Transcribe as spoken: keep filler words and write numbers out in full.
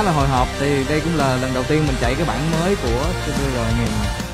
là hồi hộp, thì đây cũng là lần đầu tiên mình chạy cái bản mới của T V R nghìn